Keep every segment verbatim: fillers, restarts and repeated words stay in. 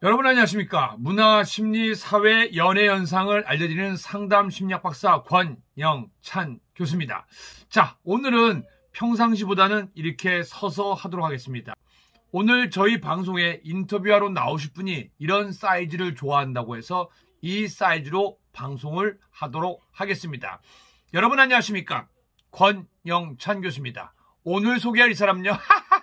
여러분 안녕하십니까? 문화, 심리, 사회, 연애 현상을 알려드리는 상담 심리학 박사 권영찬 교수입니다. 자, 오늘은 평상시보다는 이렇게 서서 하도록 하겠습니다. 오늘 저희 방송에 인터뷰하러 나오실 분이 이런 사이즈를 좋아한다고 해서 이 사이즈로 방송을 하도록 하겠습니다. 여러분 안녕하십니까? 권영찬 교수입니다. 오늘 소개할 이 사람은요.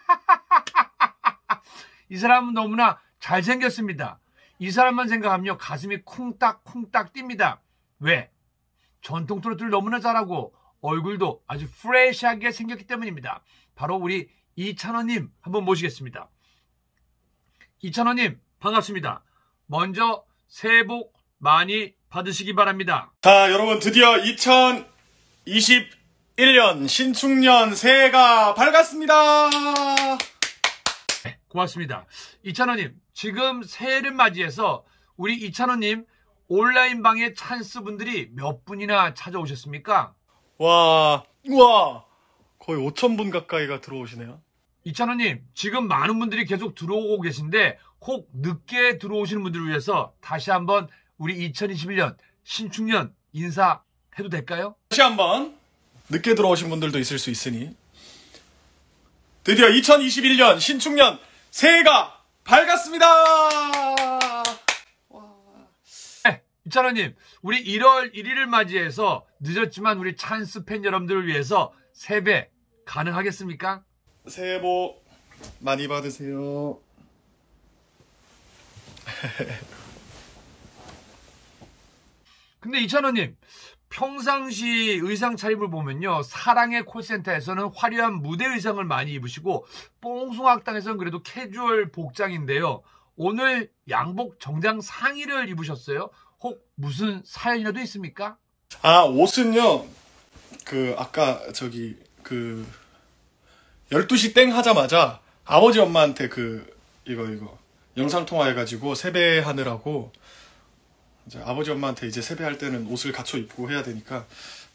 이 사람은 너무나 잘생겼습니다. 이 사람만 생각하면요 가슴이 쿵딱쿵딱 뜁니다. 왜? 전통 트로트를 너무나 잘하고 얼굴도 아주 프레시하게 생겼기 때문입니다. 바로 우리 이찬원님 한번 모시겠습니다. 이찬원님 반갑습니다. 먼저 새해 복 많이 받으시기 바랍니다. 자, 여러분 드디어 이천이십일 년 신축년 새해가 밝았습니다. 네, 고맙습니다. 이찬원님, 지금 새해를 맞이해서 우리 이찬원님 온라인 방에 찬스 분들이 몇 분이나 찾아오셨습니까? 와, 우와, 거의 오천 분 가까이가 들어오시네요. 이찬원님, 지금 많은 분들이 계속 들어오고 계신데 혹 늦게 들어오시는 분들을 위해서 다시 한번 우리 이천이십일 년 신축년 인사해도 될까요? 다시 한번 늦게 들어오신 분들도 있을 수 있으니 드디어 이천이십일 년 신축년 새해가 밝았습니다. 네, 이찬원님, 우리 일월 일일을 맞이해서 늦었지만 우리 찬스 팬 여러분들을 위해서 세배 가능하겠습니까? 새해 복 많이 받으세요. 근데 이찬원님, 평상시 의상 차림을 보면요 사랑의 콜센터에서는 화려한 무대 의상을 많이 입으시고 뽕숭학당에서는 그래도 캐주얼 복장인데요. 오늘 양복 정장 상의를 입으셨어요. 혹 무슨 사연이라도 있습니까? 아, 옷은요 그 아까 저기 그 열두 시 땡 하자마자 아버지 엄마한테 그 이거 이거 영상통화 해가지고 세배하느라고 이제 아버지 엄마한테 이제 세배할 때는 옷을 갖춰 입고 해야 되니까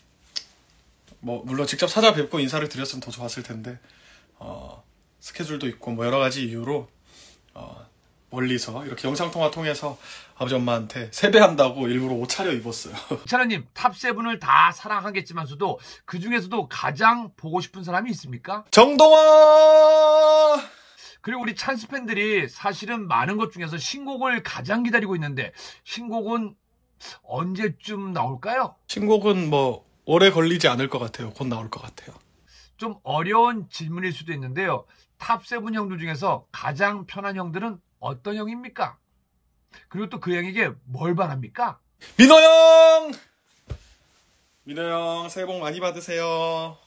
뭐 물론 직접 찾아뵙고 인사를 드렸으면 더 좋았을 텐데 어, 스케줄도 있고 뭐 여러 가지 이유로 어, 멀리서 이렇게 영상통화 통해서 아버지 엄마한테 세배한다고 일부러 옷 차려 입었어요. 이찬원님, 탑세븐을 다 사랑하겠지만서도 그 중에서도 가장 보고 싶은 사람이 있습니까? 정동원! 그리고 우리 찬스 팬들이 사실은 많은 것 중에서 신곡을 가장 기다리고 있는데 신곡은 언제쯤 나올까요? 신곡은 뭐 오래 걸리지 않을 것 같아요. 곧 나올 것 같아요. 좀 어려운 질문일 수도 있는데요. 탑세븐 형들 중에서 가장 편한 형들은 어떤 형입니까? 그리고 또 그 형에게 뭘 바랍니까? 민호 형! 민호 형 새해 복 많이 받으세요.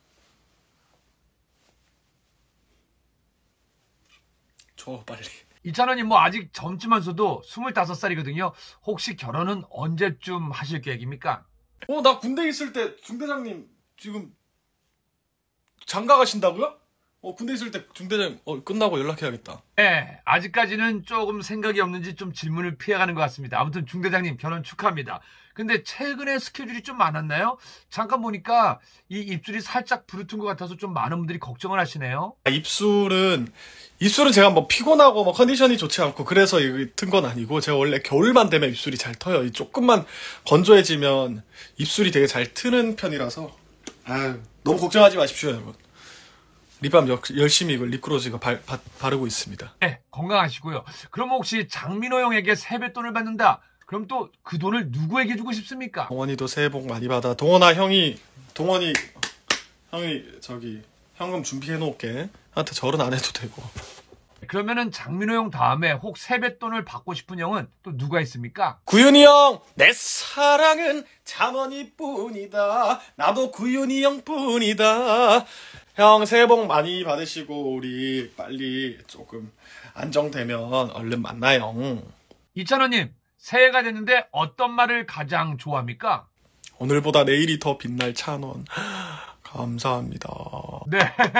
줘 빨리. 이찬원님 뭐 아직 젊지만서도 스물다섯 살이거든요. 혹시 결혼은 언제쯤 하실 계획입니까? 어, 나 군대 있을 때 중대장님 지금 장가 가신다고요? 어, 군대 있을 때 중대장 어, 끝나고 연락해야겠다. 네, 아직까지는 조금 생각이 없는지 좀 질문을 피해가는 것 같습니다. 아무튼 중대장님 결혼 축하합니다. 근데 최근에 스케줄이 좀 많았나요? 잠깐 보니까 이 입술이 살짝 부르튼 것 같아서 좀 많은 분들이 걱정을 하시네요. 입술은 입술은 제가 뭐 피곤하고 뭐 컨디션이 좋지 않고 그래서 튼 건 아니고 제가 원래 겨울만 되면 입술이 잘 터요. 조금만 건조해지면 입술이 되게 잘 트는 편이라서 아유, 너무 걱정하지 마십시오, 여러분. 립밤 열심히 이거 립그로즈 이거 바, 바, 바르고 있습니다. 네, 건강하시고요. 그럼 혹시 장민호 형에게 세뱃돈을 받는다. 그럼 또 그 돈을 누구에게 주고 싶습니까? 동원이도 새해 복 많이 받아. 동원아 형이 동원이 형이 저기 현금 준비해 놓을게. 한테 절은 안 해도 되고. 그러면은 장민호 형 다음에 혹 세뱃돈을 받고 싶은 형은 또 누가 있습니까? 구윤이 형! 내 사랑은 찬원이뿐이다. 나도 구윤이 형뿐이다. 형 새해 복 많이 받으시고 우리 빨리 조금 안정되면 얼른 만나요. 이찬원님, 새해가 됐는데 어떤 말을 가장 좋아합니까? 오늘보다 내일이 더 빛날 찬원. 감사합니다. 네.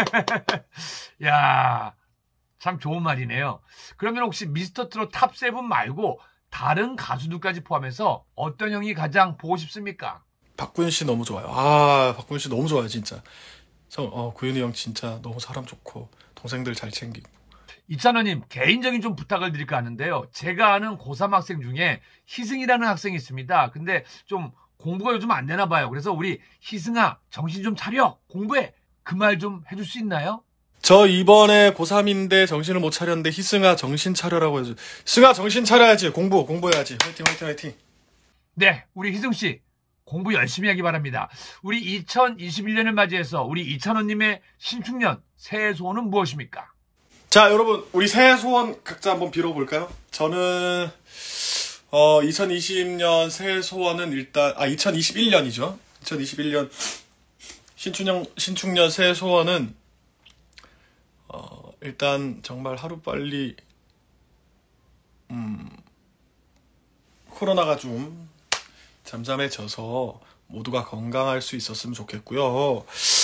야, 참 좋은 말이네요. 그러면 혹시 미스터트롯 탑세븐 말고 다른 가수들까지 포함해서 어떤 형이 가장 보고 싶습니까? 박구윤 씨 너무 좋아요. 아, 박구윤 씨 너무 좋아요, 진짜. 저, 어, 구윤이 형 진짜 너무 사람 좋고 동생들 잘 챙기고. 이찬원님, 개인적인 좀 부탁을 드릴까 하는데요. 제가 아는 고삼 학생 중에 희승이라는 학생이 있습니다. 근데 좀 공부가 요즘 안 되나 봐요. 그래서 우리 희승아, 정신 좀 차려. 공부해. 그 말 좀 해줄 수 있나요? 저 이번에 고삼인데 정신을 못 차렸는데 희승아 정신 차려라고 해줘. 희승아 정신 차려야지. 공부 공부해야지. 화이팅 화이팅 화이팅. 네, 우리 희승씨 공부 열심히 하기 바랍니다. 우리 이천이십일 년을 맞이해서 우리 이찬원님의 신축년 새해 소원은 무엇입니까? 자 여러분 우리 새해 소원 각자 한번 빌어볼까요? 저는 어 이천이십 년 새해 소원은 일단 아 이천이십일 년이죠. 이천이십일 년 신축년 신축년 새해 소원은 어 일단 정말 하루빨리 음 코로나가 좀 잠잠해져서 모두가 건강할 수 있었으면 좋겠고요.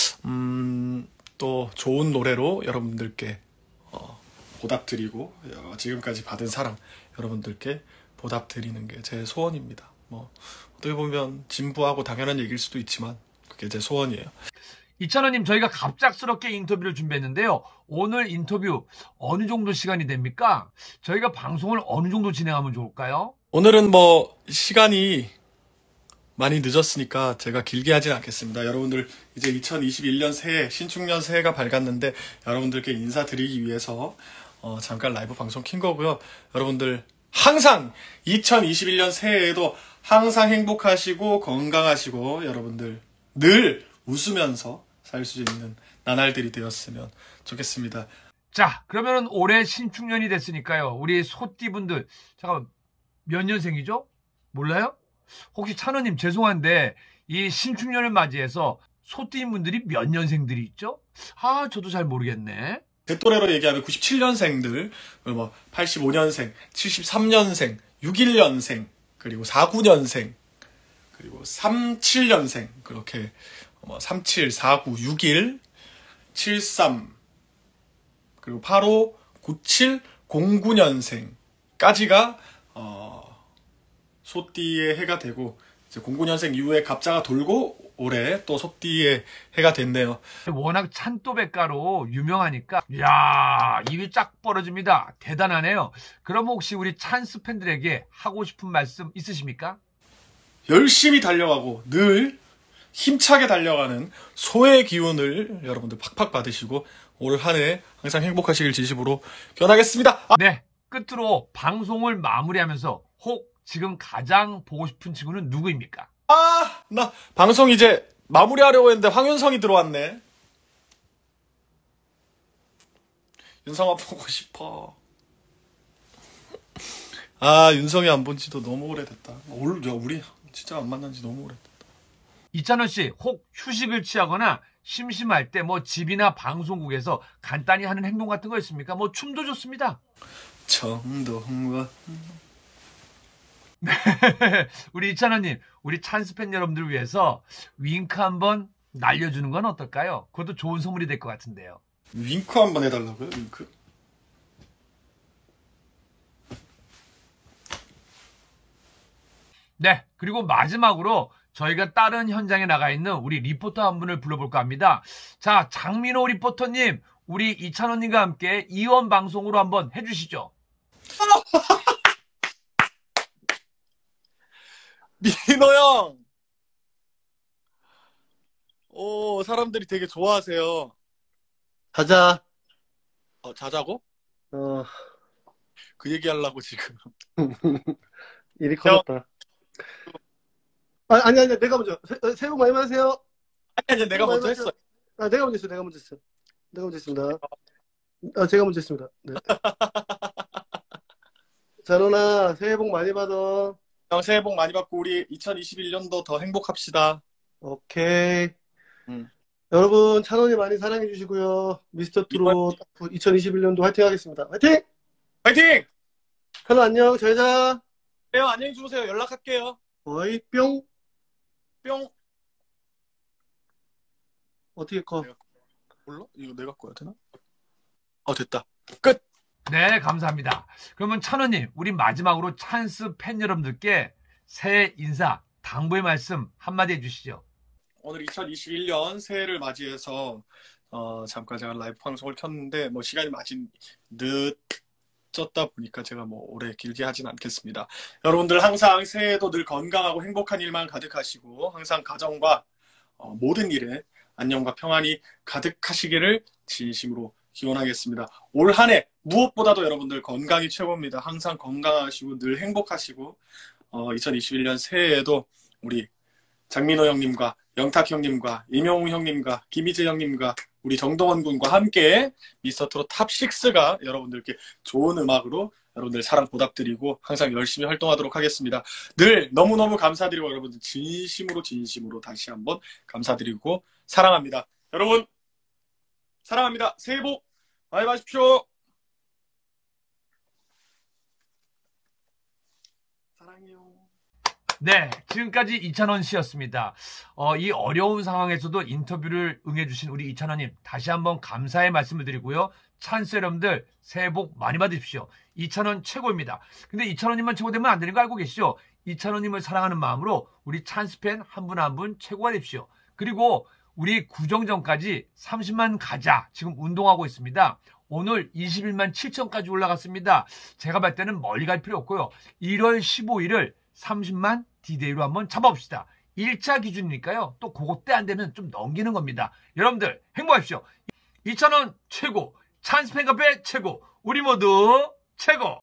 음, 또 좋은 노래로 여러분들께 어, 보답드리고 어, 지금까지 받은 사랑 여러분들께 보답드리는 게 제 소원입니다. 뭐 어떻게 보면 진부하고 당연한 얘기일 수도 있지만 그게 제 소원이에요. 이찬원님, 저희가 갑작스럽게 인터뷰를 준비했는데요. 오늘 인터뷰 어느 정도 시간이 됩니까? 저희가 방송을 어느 정도 진행하면 좋을까요? 오늘은 뭐 시간이 많이 늦었으니까 제가 길게 하진 않겠습니다. 여러분들 이제 이천이십일 년 새해 신축년 새해가 밝았는데 여러분들께 인사드리기 위해서 어, 잠깐 라이브 방송 킨 거고요. 여러분들 항상 이천이십일 년 새해에도 항상 행복하시고 건강하시고 여러분들 늘 웃으면서 살 수 있는 나날들이 되었으면 좋겠습니다. 자, 그러면 올해 신축년이 됐으니까요. 우리 소띠분들, 잠깐만, 몇 년생이죠? 몰라요? 혹시 찬원님 죄송한데 이 신축년을 맞이해서 소띠분들이 몇 년생들이 있죠? 아, 저도 잘 모르겠네. 제 또래로 얘기하면 구십칠 년생들, 뭐 팔십오 년생, 칠십삼 년생, 육십일 년생, 그리고 사십구 년생, 그리고 삼십칠 년생, 그렇게 뭐 삼십칠, 사십구, 육십일, 칠십삼, 그리고 팔십오, 구십칠, 공구 년생까지가 어, 소띠의 해가 되고 이제 공구 년생 이후에 갑자가 돌고 올해 또 소띠의 해가 됐네요. 워낙 찬또백가로 유명하니까 이야, 입이 쫙 벌어집니다. 대단하네요. 그럼 혹시 우리 찬스 팬들에게 하고 싶은 말씀 있으십니까? 열심히 달려가고 늘 힘차게 달려가는 소의 기운을 여러분들 팍팍 받으시고 올 한 해 항상 행복하시길 진심으로 기원하겠습니다. 아! 네, 끝으로 방송을 마무리하면서 혹 지금 가장 보고 싶은 친구는 누구입니까? 아, 나 방송 이제 마무리하려고 했는데 황윤성이 들어왔네. 윤성아 보고 싶어. 아, 윤성이 안 본 지도 너무 오래됐다. 올, 야, 우리 진짜 안 만난 지 너무 오래됐다. 이찬원 씨, 혹 휴식을 취하거나 심심할 때 뭐 집이나 방송국에서 간단히 하는 행동 같은 거 있습니까? 뭐 춤도 좋습니다. 정동원. 네, 우리 이찬원님, 우리 찬스팬 여러분들 위해서 윙크 한번 날려주는 건 어떨까요? 그것도 좋은 선물이 될 것 같은데요. 윙크 한번 해달라고요? 윙크? 네, 그리고 마지막으로 저희가 다른 현장에 나가 있는 우리 리포터 한 분을 불러볼까 합니다. 자, 장민호 리포터님, 우리 이찬원님과 함께 이원 방송으로 한번 해주시죠. 민호 형! 오, 사람들이 되게 좋아하세요. 자자. 어, 자자고? 어, 그 얘기 하려고 지금. 일이 커졌다. 아, 아니, 아니, 내가 먼저. 새, 새해 복 많이 받으세요. 아니, 아니, 내가 먼저 많이 했어. 아, 내가 먼저 했어요. 내가 먼저 했어요. 내가 먼저 했습니다. 아, 제가 먼저 했습니다. 네. 자노나, 새해 복 많이 받아. 형, 새해 복 많이 받고, 우리 이천이십일 년도 더 행복합시다. 오케이. 음. 여러분, 찬원이 많이 사랑해주시고요. 미스터 트롯 이천이십일 년도 화이팅 하겠습니다. 화이팅! 파이팅! 찬원 안녕, 잘 자. 네, 안녕히 주무세요. 연락할게요. 어이, 뿅. 뿅. 어떻게 커? 몰라? 이거 내가 꺼야 되나? 어, 됐다. 끝! 네, 감사합니다. 그러면 찬원님, 우리 마지막으로 찬스 팬 여러분들께 새해 인사, 당부의 말씀 한마디 해주시죠. 오늘 이천이십일 년 새해를 맞이해서 어, 잠깐 제가 라이브 방송을 켰는데 뭐 시간이 많이 늦었다 보니까 제가 뭐 오래 길게 하진 않겠습니다. 여러분들 항상 새해에도 늘 건강하고 행복한 일만 가득하시고 항상 가정과 어, 모든 일에 안녕과 평안이 가득하시기를 진심으로 기원하겠습니다. 올 한 해 무엇보다도 여러분들 건강이 최고입니다. 항상 건강하시고 늘 행복하시고 어, 이천이십일 년 새해에도 우리 장민호 형님과 영탁 형님과 임영웅 형님과 김희재 형님과 우리 정동원 군과 함께 미스터트롯 탑식스가 여러분들께 좋은 음악으로 여러분들 사랑 보답드리고 항상 열심히 활동하도록 하겠습니다. 늘 너무너무 감사드리고 여러분들 진심으로 진심으로 다시 한번 감사드리고 사랑합니다. 여러분 사랑합니다. 새해 복 많이 받으십시오. 사랑해요. 네, 지금까지 이찬원 씨였습니다. 어, 이 어려운 상황에서도 인터뷰를 응해주신 우리 이찬원님 다시 한번 감사의 말씀을 드리고요. 찬스 여러분들 새해 복 많이 받으십시오. 이찬원 최고입니다. 근데 이찬원님만 최고되면 안 되는 거 알고 계시죠? 이찬원님을 사랑하는 마음으로 우리 찬스팬 한 분 한 분 최고가 되십시오. 그리고 우리 구정전까지 삼십만 가자 지금 운동하고 있습니다. 오늘 이십일만 칠천까지 올라갔습니다. 제가 볼 때는 멀리 갈 필요 없고요. 일월 십오일을 삼십만 디데이로 한번 잡아봅시다. 일 차 기준이니까요. 또 그거 때 안 되면 좀 넘기는 겁니다. 여러분들 행복하십시오. 이찬원 최고, 찬스팬 카페 최고, 우리 모두 최고.